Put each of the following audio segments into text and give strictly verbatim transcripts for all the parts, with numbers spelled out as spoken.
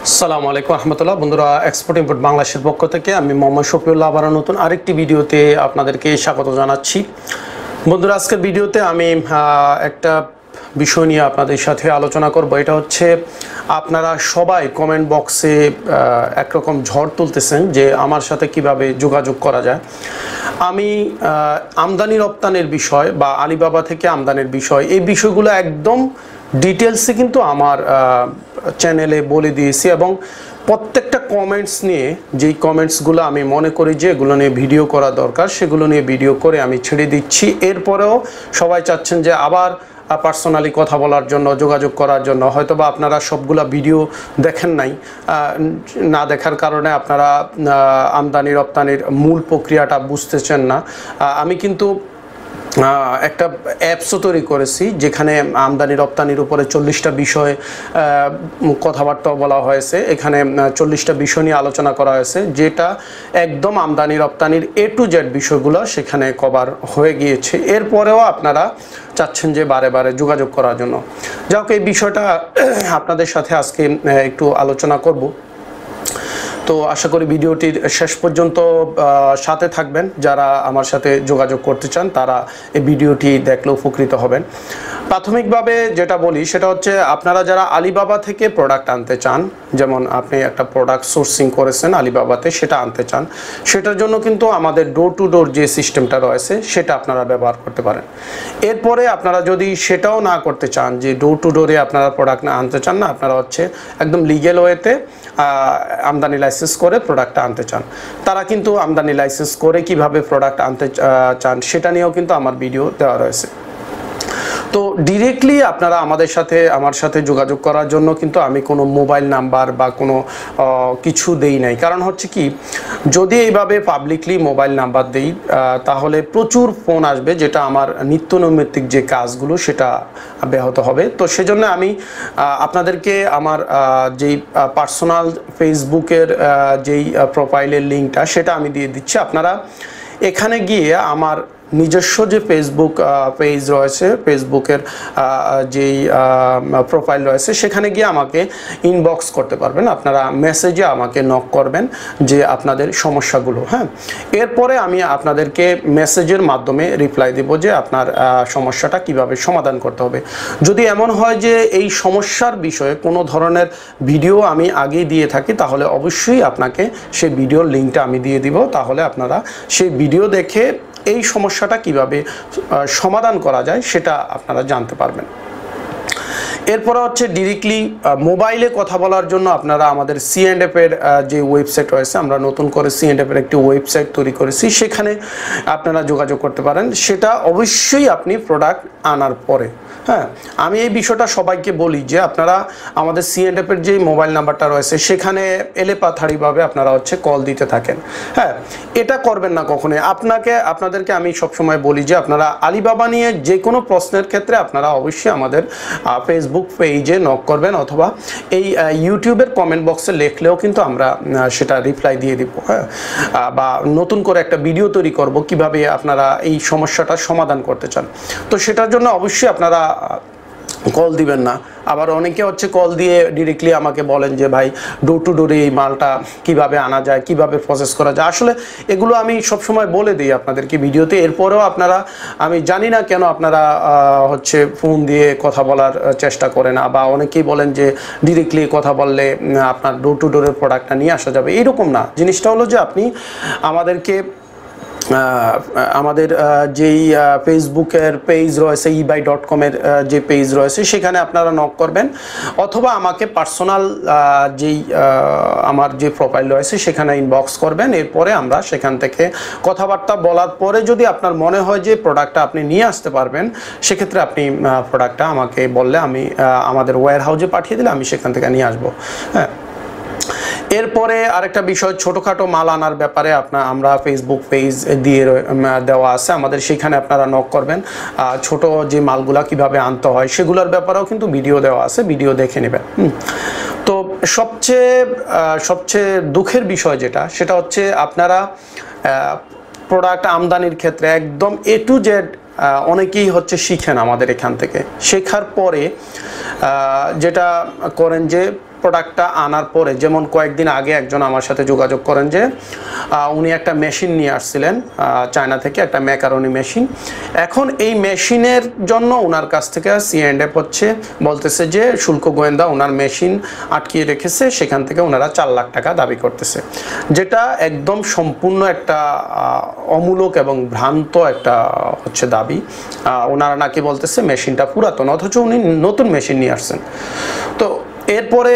আসসালামু আলাইকুম রহমতুল্লাহ। বন্ধুরা, এক্সপোর্ট ইম্পোর্ট বাংলাদেশের পক্ষ থেকে আমি মোহাম্মদ শফিউল্লাহ আবার নতুন আরেকটি ভিডিওতে আপনাদেরকে স্বাগত জানাচ্ছি। বন্ধুরা, আজকের ভিডিওতে আমি একটা বিষয় নিয়ে আপনাদের সাথে আলোচনা করব। এটা হচ্ছে, আপনারা সবাই কমেন্ট বক্সে একরকম ঝড় তুলতেছেন যে আমার সাথে কিভাবে যোগাযোগ করা যায়। আমি আমদানি রপ্তানির বিষয় বা আলিবাবা থেকে আমদানির বিষয়, এই বিষয়গুলো একদম ডিটেলসে কিন্তু আমার চ্যানেলে বলে দিয়েছি এবং প্রত্যেকটা কমেন্টস নিয়ে যেই কমেন্টসগুলো আমি মনে করি যে এগুলো নিয়ে ভিডিও করা দরকার, সেগুলো নিয়ে ভিডিও করে আমি ছেড়ে দিচ্ছি। এরপরেও সবাই চাচ্ছেন যে আবার পার্সোনালি কথা বলার জন্য, যোগাযোগ করার জন্য। হয়তো বা আপনারা সবগুলা ভিডিও দেখেন নাই, না দেখার কারণে আপনারা আমদানি রপ্তানির মূল প্রক্রিয়াটা বুঝতেছেন না। আমি কিন্তু একটা অ্যাপসও তৈরি করেছি যেখানে আমদানি রপ্তানির উপরে চল্লিশটা বিষয় কথাবার্তা বলা হয়েছে। এখানে চল্লিশটা বিষয় নিয়ে আলোচনা করা হয়েছে, যেটা একদম আমদানি রপ্তানির এ টু জেড বিষয়গুলো সেখানে কভার হয়ে গিয়েছে। এরপরেও আপনারা চাচ্ছেন যে বারে বারে যোগাযোগ করার জন্য। যাই হোক, এই বিষয়টা আপনাদের সাথে আজকে একটু আলোচনা করব। তো আশা করি ভিডিওটির শেষ পর্যন্ত সাথে থাকবেন। যারা আমার সাথে যোগাযোগ করতে চান তারা এই ভিডিওটি দেখলে উপকৃত হবেন। প্রাথমিকভাবে যেটা বলি সেটা হচ্ছে, আপনারা যারা আলিবাবা থেকে প্রোডাক্ট আনতে চান, যেমন আপনি একটা প্রোডাক্ট সোর্সিং করেছেন আলিবাবাতে, সেটা আনতে চান, সেটার জন্য কিন্তু আমাদের ডোর টু ডোর যে সিস্টেমটা রয়েছে সেটা আপনারা ব্যবহার করতে পারেন। এরপরে আপনারা যদি সেটাও না করতে চান, যে ডোর টু ডোরে আপনারা প্রোডাক্ট না আনতে চান না, আপনারা হচ্ছে একদম লিগ্যাল ওয়েতে আমদানি লাইসেন্স করে প্রোডাক্টটা আনতে চান, তারা কিন্তু আমদানি লাইসেন্স করে কিভাবে প্রোডাক্ট আনতে চান সেটা নিয়েও কিন্তু আমার ভিডিও দেওয়া রয়েছে। তো ডিরেক্টলি আপনারা আমাদের সাথে আমার সাথে যোগাযোগ করার জন্য কিন্তু আমি কোনো মোবাইল নাম্বার বা কোনো কিছু দেই নাই। কারণ হচ্ছে কি, যদি এইভাবে পাবলিকলি মোবাইল নাম্বার দেই তাহলে প্রচুর ফোন আসবে, যেটা আমার নিত্য নৈমিত্তিক যে কাজগুলো সেটা ব্যাহত হবে। তো সেজন্য আমি আপনাদেরকে আমার যেই পার্সোনাল ফেসবুকের যেই প্রোফাইলের লিঙ্কটা সেটা আমি দিয়ে দিচ্ছি। আপনারা এখানে গিয়ে আমার নিজস্ব যে ফেসবুক পেজ রয়েছে, ফেসবুকের যেই প্রোফাইল রয়েছে, সেখানে গিয়ে আমাকে ইনবক্স করতে পারবেন। আপনারা মেসেজে আমাকে নক করবেন যে আপনাদের সমস্যাগুলো। হ্যাঁ, এরপরে আমি আপনাদেরকে মেসেজের মাধ্যমে রিপ্লাই দেব যে আপনার সমস্যাটা কিভাবে সমাধান করতে হবে। যদি এমন হয় যে এই সমস্যার বিষয়ে কোনো ধরনের ভিডিও আমি আগেই দিয়ে থাকি, তাহলে অবশ্যই আপনাকে সেই ভিডিওর লিঙ্কটা আমি দিয়ে দিব। তাহলে আপনারা সেই ভিডিও দেখে এই সমস্যাটা কিভাবে সমাধান করা যায় সেটা আপনারা জানতে পারবেন। এরপরে হচ্ছে ডিরেক্টলি মোবাইলে কথা বলার জন্য আপনারা আমাদের সি অ্যান্ড এফ এর যে ওয়েবসাইট রয়েছে, আমরা নতুন করে সি অ্যান্ড এফ এর একটি ওয়েবসাইট তৈরি করেছি, সেখানে আপনারা যোগাযোগ করতে পারেন। সেটা অবশ্যই আপনি প্রোডাক্ট আনার পরে। হ্যাঁ, আমি এই বিষয়টা সবাইকে বলি যে আপনারা আমাদের সি অ্যান্ড এফ এর যে মোবাইল নাম্বারটা রয়েছে সেখানে এলেপাথারিভাবে আপনারা হচ্ছে কল দিতে থাকেন। হ্যাঁ, এটা করবেন না কখনোই। আপনাকে আপনাদেরকে আমি সবসময় বলি যে আপনারা আলিবাবা নিয়ে যে কোনো প্রশ্নের ক্ষেত্রে আপনারা অবশ্যই আমাদের ফেসবুক পেজে নক করবেন, অথবা এই ইউটিউবের কমেন্ট বক্সে লিখলেও কিন্তু আমরা সেটা রিপ্লাই দিয়ে দিব। হ্যাঁ, বা নতুন করে একটা ভিডিও তৈরি করব কিভাবে আপনারা এই সমস্যাটার সমাধান করতে চান। তো সেটার জন্য অবশ্যই আপনারা কল দিবেন না। আবার অনেকে হচ্ছে কল দিয়ে ডিরেক্টলি আমাকে বলেন যে ভাই, ডোর টু ডোরে এই মালটা কিভাবে আনা যায়, কিভাবে প্রসেস করা যায়। আসলে এগুলো আমি সবসময় বলে দিই আপনাদেরকে ভিডিওতে। এরপরেও আপনারা, আমি জানি না কেন আপনারা হচ্ছে ফোন দিয়ে কথা বলার চেষ্টা করে না, বা অনেকেই বলেন যে ডিরেক্টলি কথা বললে আপনার ডোর টু ডোরের প্রোডাক্টটা নিয়ে আসা যাবে। এইরকম না, জিনিসটা হলো যে আপনি আমাদেরকে আমাদের যেই ফেসবুকের পেজ রয়েছে, ই বাই ডট কমের যে পেজ রয়েছে, সেখানে আপনারা নক করবেন, অথবা আমাকে পার্সোনাল যেই আমার যে প্রোফাইল রয়েছে সেখানে ইনবক্স করবেন। এরপরে আমরা সেখান থেকে কথাবার্তা বলার পরে যদি আপনার মনে হয় যে প্রোডাক্টটা আপনি নিয়ে আসতে পারবেন, সেক্ষেত্রে আপনি প্রোডাক্টটা আমাকে বললে আমি আমাদের ওয়্যার হাউসে পাঠিয়ে দিলে আমি সেখান থেকে নিয়ে আসবো। হ্যাঁ, এরপরে আরেকটা বিষয়, ছোটোখাটো মাল আনার ব্যাপারে আপনার আমরা ফেসবুক পেজ দিয়ে দেওয়া আছে আমাদের, সেখানে আপনারা নক করবেন। ছোট যে মালগুলা কিভাবে আনতে হয় সেগুলোর ব্যাপারেও কিন্তু ভিডিও দেওয়া আছে, ভিডিও দেখে নেবেন। তো সবচেয়ে সবচেয়ে দুঃখের বিষয় যেটা, সেটা হচ্ছে আপনারা প্রোডাক্ট আমদানির ক্ষেত্রে একদম এ টু জেড অনেকেই হচ্ছে শিখেন আমাদের এখান থেকে। শেখার পরে যেটা করেন যে প্রোডাক্টটা আনার পরে, যেমন কয়েকদিন আগে একজন আমার সাথে যোগাযোগ করেন যে উনি একটা মেশিন নিয়ে আসছিলেন চায়না থেকে, একটা ম্যাকারনি মেশিন। এখন এই মেশিনের জন্য ওনার কাছ থেকে সি অ্যান্ড এফ হচ্ছে বলতেছে যে শুল্ক গোয়েন্দা ওনার মেশিন আটকিয়ে রেখেছে, সেখান থেকে ওনারা চার লাখ টাকা দাবি করতেছে, যেটা একদম সম্পূর্ণ একটা অমূলক এবং ভ্রান্ত একটা হচ্ছে দাবি। ওনারা নাকি বলতেছে মেশিনটা পুরাতন, অথচ উনি নতুন মেশিন নিয়ে আসছেন। তো এরপরে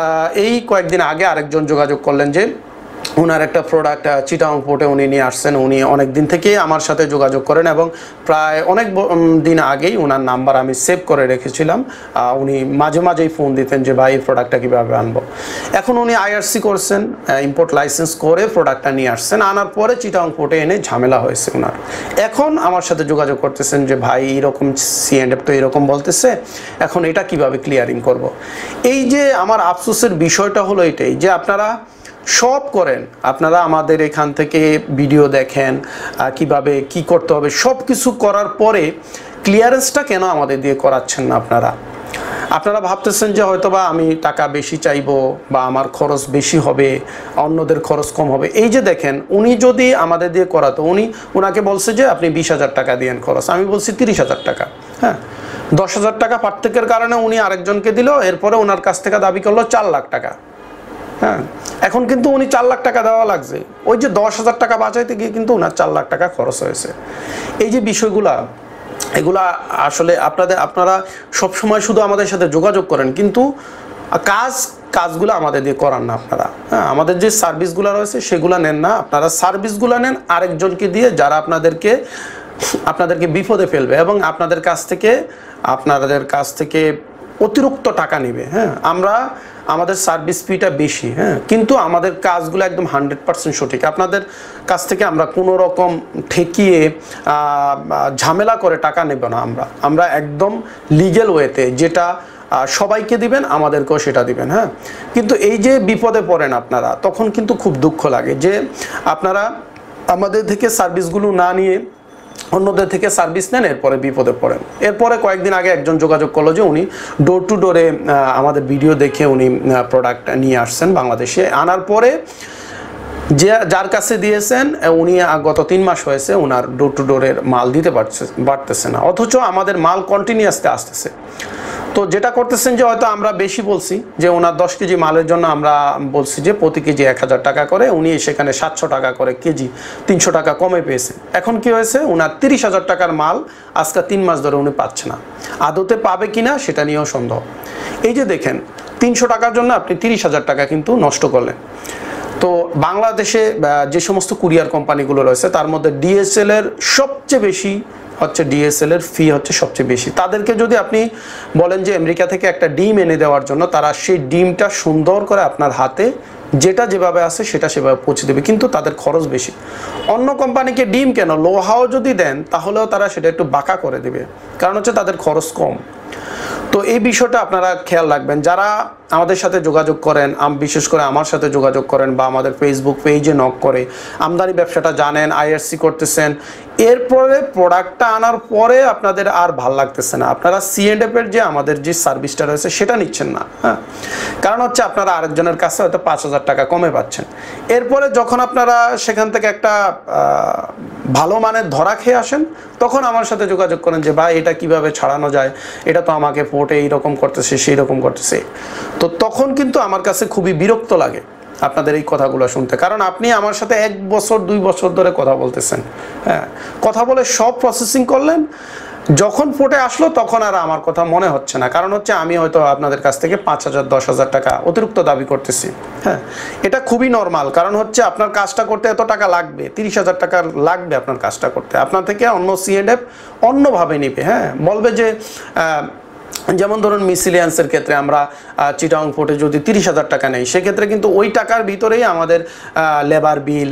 এই কয়েকদিন আগে আরেকজন যোগাযোগ করলেন যে ওনার একটা প্রোডাক্ট চিটাগং পোর্টে উনি নিয়ে আসছেন। উনি অনেক দিন থেকেই আমার সাথে যোগাযোগ করেন এবং প্রায় অনেক দিন আগেই ওনার নাম্বার আমি সেভ করে রেখেছিলাম। উনি মাঝে মাঝেই ফোন দিতেন যে ভাই এই প্রোডাক্টটা কীভাবে আনবো। এখন উনি আইআরসি করছেন, ইম্পোর্ট লাইসেন্স করে প্রোডাক্টটা নিয়ে আসছেন, আনার পরে চিটাগং পোর্টে এনে ঝামেলা হয়েছে ওনার। এখন আমার সাথে যোগাযোগ করতেছেন যে ভাই এইরকম সি অ্যান্ড এফ তো এরকম বলতেছে, এখন এটা কিভাবে ক্লিয়ারিং করব। এই যে আমার আফসোসের বিষয়টা হলো এটাই যে আপনারা সব করেন, আপনারা আমাদের এখান থেকে ভিডিও দেখেন কিভাবে কি করতে হবে, সব কিছু করার পরে ক্লিয়ারেন্সটা কেন আমাদের দিয়ে করাচ্ছেন না আপনারা? আপনারা ভাবতেছেন যে হয়তোবা আমি টাকা বেশি চাইবো বা আমার খরচ বেশি হবে, অন্যদের খরচ কম হবে। এই যে দেখেন, উনি যদি আমাদের দিয়ে করাতো, উনি ওনাকে বলছে যে আপনি বিশ হাজার টাকা দিয়েন খরচ, আমি বলছি তিরিশ হাজার টাকা। হ্যাঁ, দশ হাজার টাকা পার্থক্যের কারণে উনি আরেকজনকে দিল, এরপরে ওনার কাছ থেকে দাবি করলো চার লাখ টাকা। হ্যাঁ, এখন কিন্তু উনি চার লাখ টাকা দেওয়া লাগছে, ওই যে দশ হাজার টাকা বাঁচাইতে গিয়ে কিন্তু ওনার চার লাখ টাকা খরচ হয়েছে। এই যে বিষয়গুলা, এগুলা আসলে আপনাদের আপনারা সবসময় শুধু আমাদের সাথে যোগাযোগ করেন, কিন্তু কাজ কাজগুলো আমাদের দিয়ে করান না আপনারা। হ্যাঁ, আমাদের যে সার্ভিসগুলো রয়েছে সেগুলো নেন না আপনারা, সার্ভিসগুলো নেন আরেকজনকে দিয়ে, যারা আপনাদেরকে আপনাদেরকে বিপদে ফেলবে এবং আপনাদের কাছ থেকে আপনাদের কাছ থেকে অতিরিক্ত টাকা নেবে। হ্যাঁ, আমরা আমাদের সার্ভিস ফিটা বেশি, হ্যাঁ, কিন্তু আমাদের কাজগুলো একদম হান্ড্রেড পার্সেন্ট সঠিক। আপনাদের কাছ থেকে আমরা কোনো রকম ঠেকিয়ে ঝামেলা করে টাকা নেব না। আমরা আমরা একদম লিগ্যাল ওয়েতে, যেটা সবাইকে দিবেন আমাদেরকেও সেটা দিবেন। হ্যাঁ, কিন্তু এই যে বিপদে পড়েন আপনারা, তখন কিন্তু খুব দুঃখ লাগে যে আপনারা আমাদের থেকে সার্ভিসগুলো না নিয়ে অন্যদের থেকে সার্ভিস নেন, এরপরে বিপদে পড়েন। এরপরে কয়েকদিন আগে একজন যোগাযোগ করলো যে উনি ডোর টু ডোরে আমাদের ভিডিও দেখে উনি প্রোডাক্ট নিয়ে আসছেন বাংলাদেশে, আনার পরে যে যার কাছে দিয়েছেন উনি গত তিন মাস হয়েছে ওনার ডোর টু ডোরের মাল দিতে পারছে পারতেছে না, অথচ আমাদের মাল কন্টিনিউয়াসলি আসতেছে। তো যেটা করতেছেন যে হয়তো আমরা বেশি বলছি, যে ওনার দশ কেজি মালের জন্য আমরা বলছি যে প্রতি কেজি এক হাজার টাকা করে, উনি সেখানে সাতশো টাকা করে কেজি, তিনশো টাকা কমে পেয়েছেন। এখন কি হয়েছে, ওনার তিরিশ হাজার টাকার মাল আজকে তিন মাস ধরে উনি পাচ্ছে না। আদতে পাবে কিনা সেটা নিয়েও সন্দেহ। এই যে দেখেন, তিনশো টাকার জন্য আপনি তিরিশ হাজার টাকা কিন্তু নষ্ট করলেন। তো বাংলাদেশে যে সমস্ত কুরিয়ার কোম্পানিগুলো রয়েছে তার মধ্যে ডিএসএল এর সবচেয়ে বেশি হচ্ছে, ডিএসএল এর ফি হচ্ছে সবচেয়ে বেশি। তাদেরকে যদি আপনি বলেন যে আমেরিকা থেকে একটা ডিম এনে দেওয়ার জন্য, তারা সেই ডিমটা সুন্দর করে আপনার হাতে যেটা যেভাবে আছে সেটা সেভাবে পৌঁছে দেবে, কিন্তু তাদের খরচ বেশি। অন্য কোম্পানিকে ডিম কেন, লোহাও যদি দেন তাহলেও তারা সেটা একটু বাঁকা করে দেবে, কারণ হচ্ছে তাদের খরচ কম। তো এই বিষয়টা আপনারা খেয়াল রাখবেন। যারা আমাদের সাথে যোগাযোগ করেন, বিশেষ করে আমার সাথে যোগাযোগ করেন বা আমাদের ফেসবুক পেজে নক করে আমদানি ব্যবসাটা জানেন, আইআরসি করতেছেন, এরপরে প্রোডাক্টটা আনার পরে আপনাদের আর ভাল লাগতেছে না, আপনারা সি এন্ড এফ এর যে আমাদের যে সার্ভিসটা রয়েছে সেটা নিচ্ছেন না। হ্যাঁ, কারণ হচ্ছে আপনারা আরেকজনের কাছে হয়তো পাঁচ হাজার টাকা কমে পাচ্ছেন। এরপরে যখন আপনারা সেখান থেকে একটা ভালো মানের ধরা খেয়ে আসেন, তখন আমার সাথে যোগাযোগ করেন যে ভাই এটা কিভাবে ছাড়ানো যায়, এটা তো আমাকে পোর্টে এইরকম করতেছে সেই রকম করতেছে। তো তখন কিন্তু আমার কাছে খুবই বিরক্ত লাগে আপনাদের এই কথাগুলো শুনতে, কারণ আপনি আমার সাথে এক বছর দুই বছর ধরে কথা বলতেছেন। হ্যাঁ, কথা বলে সব প্রসেসিং করলেন, যখন পোর্টে আসলো তখন আর আমার কথা মনে হচ্ছে না, কারণ হচ্ছে আমি হয়তো আপনাদের কাছ থেকে পাঁচ হাজার দশ হাজার টাকা অতিরিক্ত দাবি করতেছি। হ্যাঁ, এটা খুবই নর্মাল, কারণ হচ্ছে আপনার কাজটা করতে এত টাকা লাগবে, তিরিশ হাজার টাকা লাগবে আপনার কাজটা করতে। আপনার থেকে অন্য সি এন্ড এফ অন্যভাবে নিবে। হ্যাঁ, বলবে যে যেমন ধরুন মিসিলিয়ান্সের ক্ষেত্রে আমরা চিটাগং পোর্টে যদি তিরিশ হাজার টাকা নেই, সেক্ষেত্রে কিন্তু ওই টাকার ভিতরেই আমাদের লেবার বিল,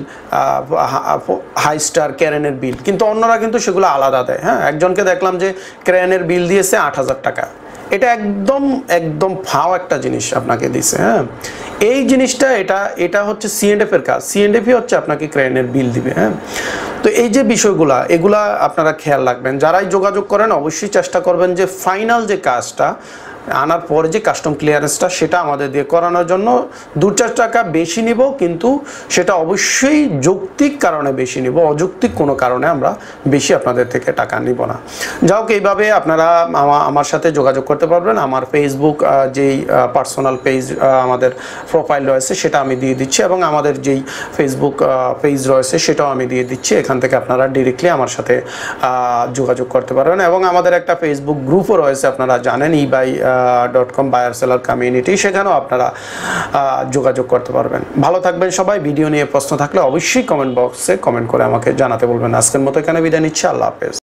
হাই স্টার, ক্রেনের বিল, কিন্তু অন্যরা কিন্তু সেগুলো আলাদা দেয়। হ্যাঁ, একজনকে দেখলাম যে ক্রেনের বিল দিয়েছে আট হাজার টাকা, এটা একদম একদম ফাও একটা জিনিস আপনাকে দিছে। হ্যাঁ, এই জিনিসটা এটা এটা হচ্ছে সি এন্ড এফ এর কাজ, সি এন্ড এফই হচ্ছে আপনাকে ক্রেনের বিল দিবে। হ্যাঁ, তো এই যে বিষয়গুলা, এগুলা আপনারা খেয়াল রাখবেন। যারাই যোগাযোগ করেন অবশ্যই চেষ্টা করবেন যে ফাইনাল যে কাজটা আনার পরে যে কাস্টম ক্লিয়ারেন্সটা সেটা আমাদের দিয়ে করানোর জন্য দু চার টাকা বেশি নিব, কিন্তু সেটা অবশ্যই যৌক্তিক কারণে বেশি নিব, অযৌক্তিক কোনো কারণে আমরা বেশি আপনাদের থেকে টাকা নিব না। যাই হোক, এইভাবে আপনারা আমার সাথে যোগাযোগ করতে পারবেন। আমার ফেসবুক যেই পার্সোনাল পেজ আমাদের প্রোফাইল রয়েছে সেটা আমি দিয়ে দিচ্ছি, এবং আমাদের যেই ফেসবুক পেজ রয়েছে সেটাও আমি দিয়ে দিচ্ছি। এখান থেকে আপনারা ডিরেক্টলি আমার সাথে যোগাযোগ করতে পারবেন, এবং আমাদের একটা ফেসবুক গ্রুপও রয়েছে, আপনারা জানেন, eBay dot com buyer seller community, সেখানেও আপনারা যোগাযোগ করতে পারবেন। ভালো থাকবেন সবাই। ভিডিও নিয়ে প্রশ্ন থাকলে অবশ্যই কমেন্ট বক্সে কমেন্ট করে আমাকে জানাতে বলবেন। আজকের মতো এখানে বিদায় নিচ্ছি। আল্লাহ হাফেজ।